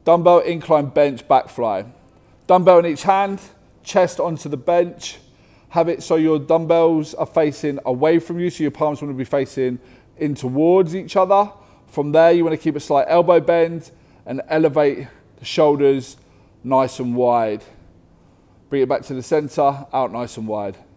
Dumbbell incline bench back fly. Dumbbell in each hand, chest onto the bench. Have it so your dumbbells are facing away from you, so your palms want to be facing in towards each other. From there, you want to keep a slight elbow bend and elevate the shoulders nice and wide. Bring it back to the center, out nice and wide.